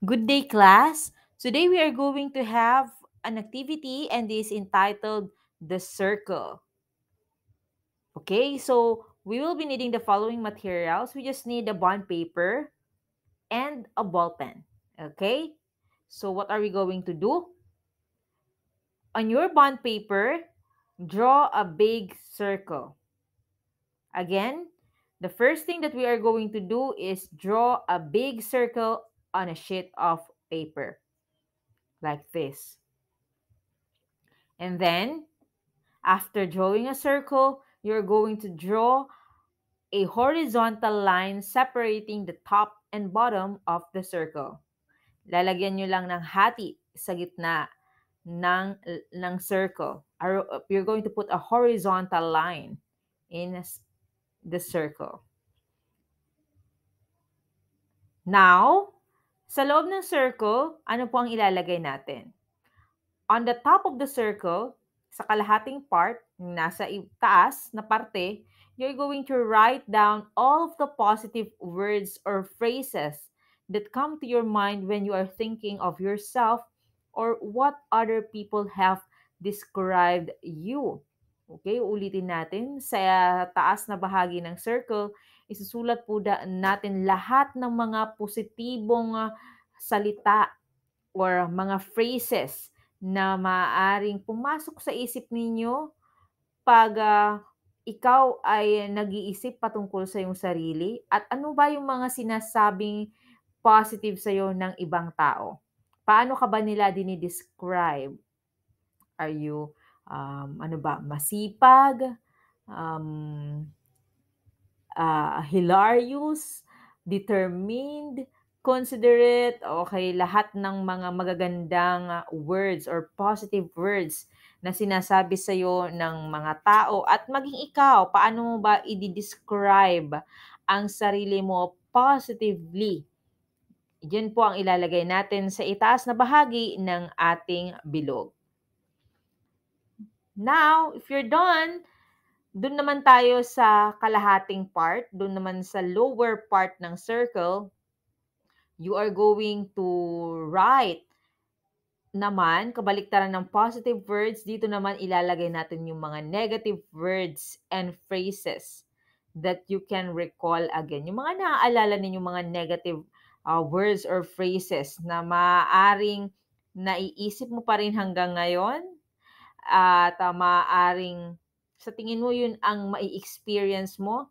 Good day, class. Today we are going to have an activity and this is entitled The Circle. Okay, so we will be needing the following materials. We just need a bond paper and a ball pen. Okay, so what are we going to do? On your bond paper, draw a big circle. Again, the first thing that we are going to do is draw a big circle on a sheet of paper like this. And then after drawing a circle, you're going to draw a horizontal line separating the top and bottom of the circle. Lalagyan nyo lang ng hati sa gitna ng circle. You're going to put a horizontal line in the circle. Now, sa loob ng circle, ano po ang ilalagay natin? On the top of the circle, sa kalahating part, nasa taas na parte, you're going to write down all of the positive words or phrases that come to your mind when you are thinking of yourself or what other people have described you. Okay, ulitin natin. Sa taas na bahagi ng circle, isusulat po natin lahat ng mga positibong salita or mga phrases na maaaring pumasok sa isip ninyo pag ikaw ay nag-iisip patungkol sa iyong sarili at ano ba yung mga sinasabing positive sa iyo ng ibang tao. Paano ka ba nila dinidescribe? Are you, masipag, um, hilarious, determined, considerate, okay, lahat ng mga magagandang words or positive words na sinasabi sa iyo ng mga tao at maging ikaw, paano mo ba i-describe ang sarili mo positively? Yan po ang ilalagay natin sa itaas na bahagi ng ating bilog. Now, if you're done, doon naman tayo sa kalahating part, doon naman sa lower part ng circle, you are going to write naman, kabaliktaran ng positive words, dito naman ilalagay natin yung mga negative words and phrases that you can recall again. Yung mga naaalala ninyong mga negative words or phrases na maaaring naiisip mo pa rin hanggang ngayon at maaaring sa tingin mo yun ang mai-experience mo,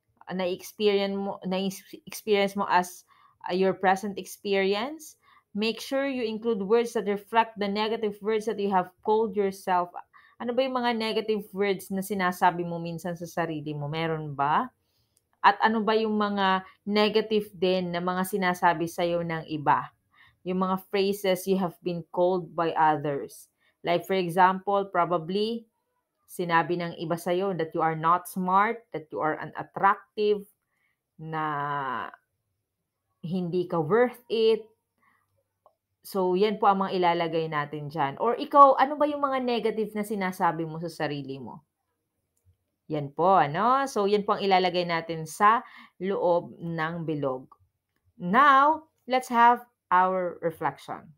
na-experience mo as your present experience. Make sure you include words that reflect the negative words that you have called yourself. Ano ba yung mga negative words na sinasabi mo minsan sa sarili mo? Meron ba? At ano ba yung mga negative din na mga sinasabi sa'yo ng iba? Yung mga phrases you have been called by others. Like for example, probably sinabi ng iba sa'yo that you are not smart, that you are unattractive, na hindi ka worth it. So, yan po ang mga ilalagay natin dyan. Or ikaw, ano ba yung mga negative na sinasabi mo sa sarili mo? Yan po, ano? So, yan po ang ilalagay natin sa loob ng bilog. Now, let's have our reflection.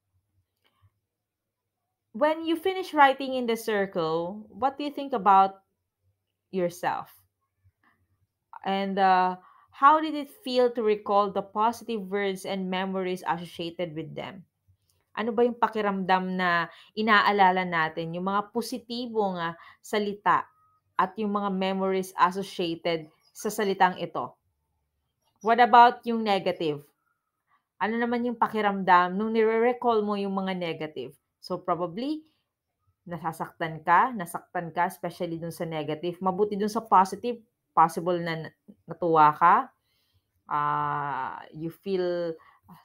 When you finish writing in the circle, what do you think about yourself? And how did it feel to recall the positive words and memories associated with them? Ano ba yung pakiramdam na inaalala natin, yung mga positibong salita at yung mga memories associated sa salitang ito? What about yung negative? Ano naman yung pakiramdam nung nire-recall mo yung mga negative? So probably, nasaktan ka, especially dun sa negative. Mabuti dun sa positive, possible na natuwa ka, you feel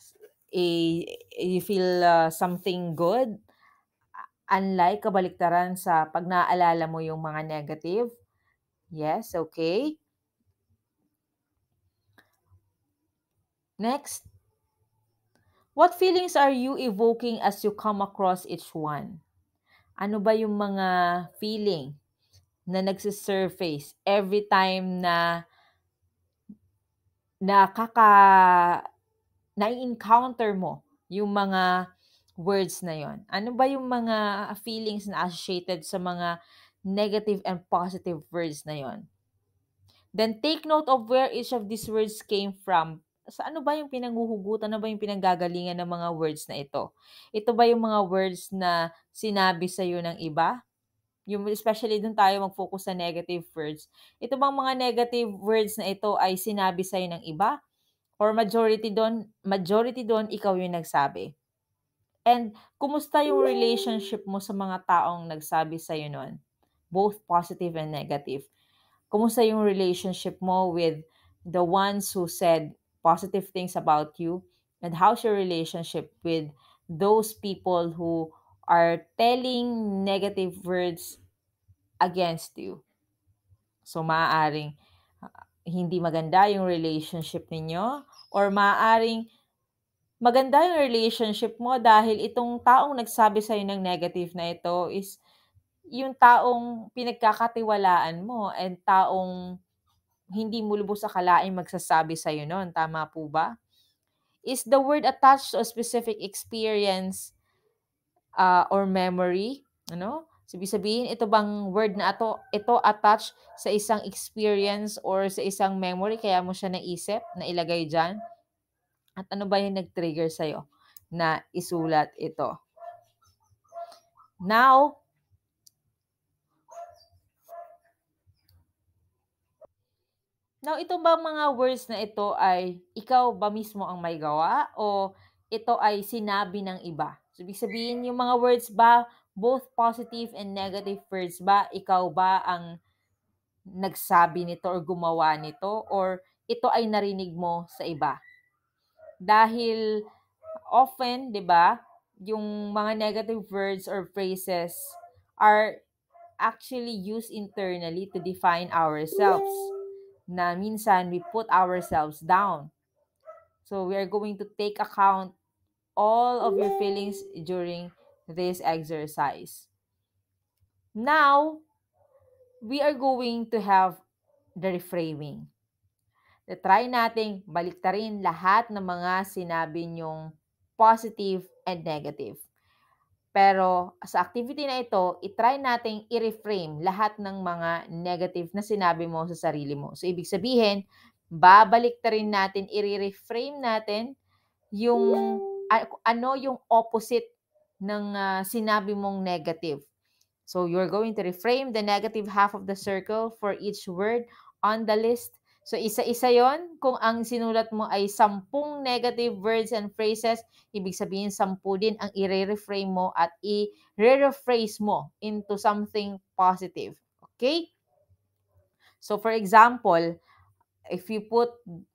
something good, unlike kabaliktaran sa pag naaalala mo yung mga negative. Yes, okay. Next, what feelings are you evoking as you come across each one? Ano ba yung mga feeling na nagsisurface every time na nakaka na-encounter mo yung mga words na yon? Ano ba yung mga feelings na associated sa mga negative and positive words na yon? Then take note of where each of these words came from. Sa ano ba yung pinanghuhugutan, ano ba yung pinanggagalingan ng mga words na ito? Ito ba yung mga words na sinabi sa iyo ng iba? Yung especially dun tayo mag-focus sa negative words. Ito bang mga negative words na ito ay sinabi sa ng iba? Or majority doon ikaw yung nagsabi? And kumusta yung relationship mo sa mga taong nagsabi sa nun? Both positive and negative. Kumusta yung relationship mo with the ones who said positive things about you? And how's your relationship with those people who are telling negative words against you? So, maaaring hindi maganda yung relationship ninyo or maaaring maganda yung relationship mo dahil itong taong nagsabi sa'yo ng negative na ito is yung taong pinagkakatiwalaan mo and taong hindi mo lubos akalaing magsasabi sa'yo nun. Tama po ba? Is the word attached to a specific experience or memory? Ano? Ibig sabihin, ito bang word na ito attached sa isang experience or sa isang memory kaya mo siya naisip na ilagay dyan? At ano ba yung nag-trigger sa'yo na isulat ito? Now, ito ba mga words na ito ay ikaw ba mismo ang may gawa o ito ay sinabi ng iba? So, ibig sabihin, yung mga words ba, both positive and negative words ba, ikaw ba ang nagsabi nito or gumawa nito or ito ay narinig mo sa iba? Dahil often, 'di ba, yung mga negative words or phrases are actually used internally to define ourselves. Na minsan we put ourselves down. So we are going to take account all of your feelings during this exercise. Now, we are going to have the reframing. Try nating baliktarin lahat ng mga sinabi nyong positive and negative. Pero sa activity na ito, itry nating i-reframe lahat ng mga negative na sinabi mo sa sarili mo. So, ibig sabihin, babalik ta rin natin, i-reframe natin yung ano yung opposite ng sinabi mong negative. So, you're going to reframe the negative half of the circle for each word on the list. So, isa-isa yon. Kung ang sinulat mo ay 10 negative words and phrases, ibig sabihin 10 din ang i-reframe mo at i-rephrase mo into something positive. Okay? So, for example, if you put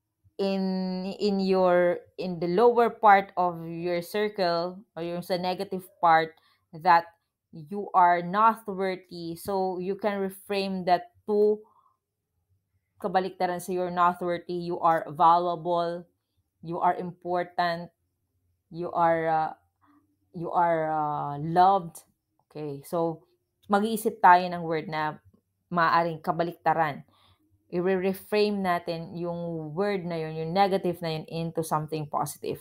in the lower part of your circle or yung sa negative part that you are not worthy, so you can reframe that to kabaliktaran sa you're not worthy, you are valuable, you are important, you are loved. Okay, so mag-iisip tayo ng word na maaring kabaliktaran. I-reframe natin yung word na yun, yung negative na yun, into something positive.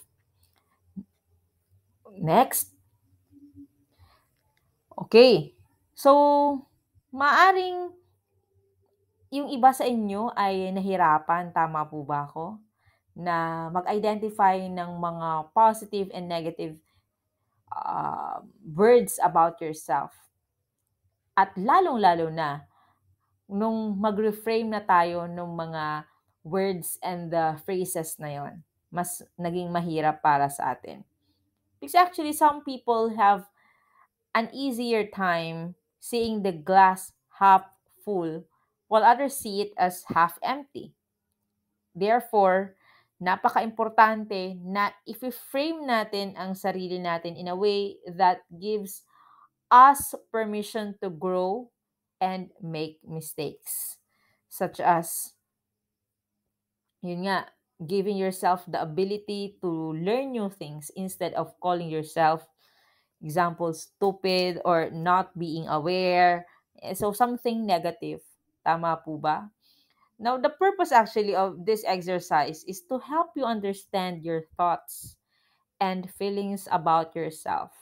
Next. Okay. So, maaring yung iba sa inyo ay nahirapan, tama po ba ako? Na mag-identify ng mga positive and negative words about yourself. At lalong-lalo na, nung mag-reframe na tayo ng mga words and the phrases na yon, mas naging mahirap para sa atin. Because actually, some people have an easier time seeing the glass half full while others see it as half empty. Therefore, napaka-importante na i-frame natin ang sarili natin in a way that gives us permission to grow and make mistakes. Such as, yun nga, giving yourself the ability to learn new things instead of calling yourself, example, stupid or not being aware. So, something negative. Tama po ba? Now, the purpose actually of this exercise is to help you understand your thoughts and feelings about yourself.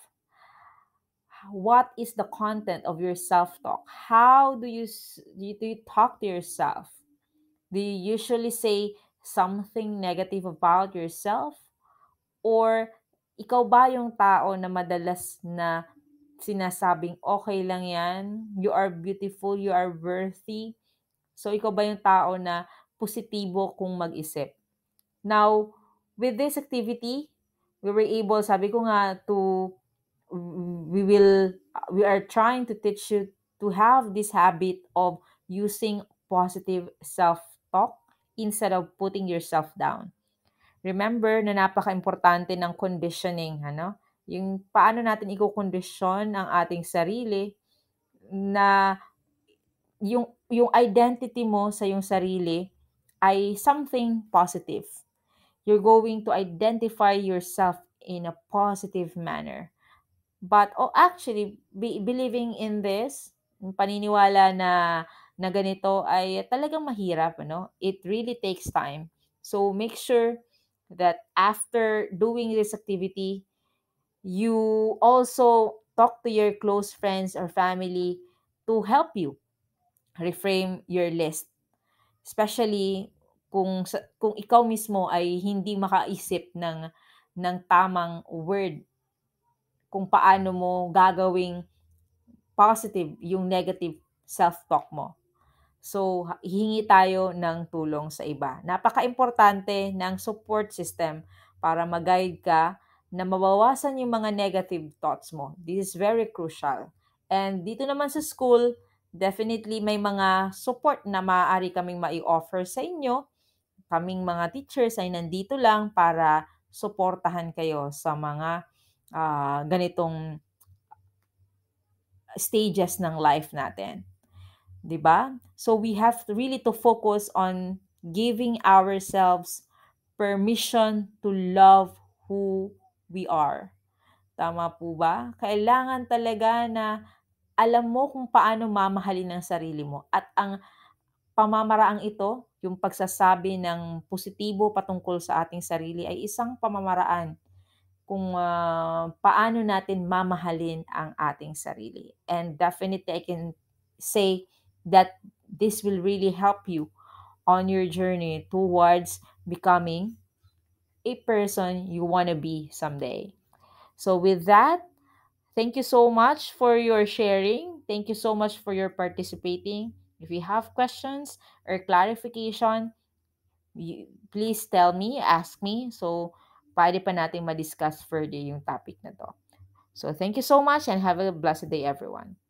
What is the content of your self-talk? How do you talk to yourself? Do you usually say something negative about yourself? Or ikaw ba yung tao na madalas na sinasabing, okay lang yan, you are beautiful, you are worthy? So, ikaw ba yung tao na positibo kung mag-isip? Now, with this activity, we were able, sabi ko nga, we will, we are trying to teach you to have this habit of using positive self-talk instead of putting yourself down. Remember na napaka-importante ng conditioning, ano? Yung paano natin i-condition ang ating sarili na yung identity mo sa yung sarili ay something positive. You're going to identify yourself in a positive manner. But actually, believing in this, yung paniniwala na ganito ay talagang mahirap, ano? It really takes time. So make sure that after doing this activity, you also talk to your close friends or family to help you reframe your list. Especially kung ikaw mismo ay hindi makaisip ng tamang word kung paano mo gagawing positive yung negative self-talk mo. So, hihingi tayo ng tulong sa iba. Napaka-importante ng support system para mag-guide ka na mabawasan yung mga negative thoughts mo. This is very crucial. And dito naman sa school, definitely may mga support na maaari kaming mai-offer sa inyo. Kaming mga teachers ay nandito lang para suportahan kayo sa mga ganitong stages ng life natin. 'Di ba? So we have to really to focus on giving ourselves permission to love who we are. Tama po ba? Kailangan talaga na alam mo kung paano mamahalin ang sarili mo at ang pamamaraang ito, yung pagsasabi ng positibo patungkol sa ating sarili ay isang pamamaraan kung paano natin mamahalin ang ating sarili. And definitely, I can say that this will really help you on your journey towards becoming a person you want to be someday. So, with that, thank you so much for your sharing. Thank you so much for your participating. If you have questions or clarification, please tell me, ask me. So, pwede pa natin ma-discuss further yung topic na to. So, thank you so much and have a blessed day, everyone.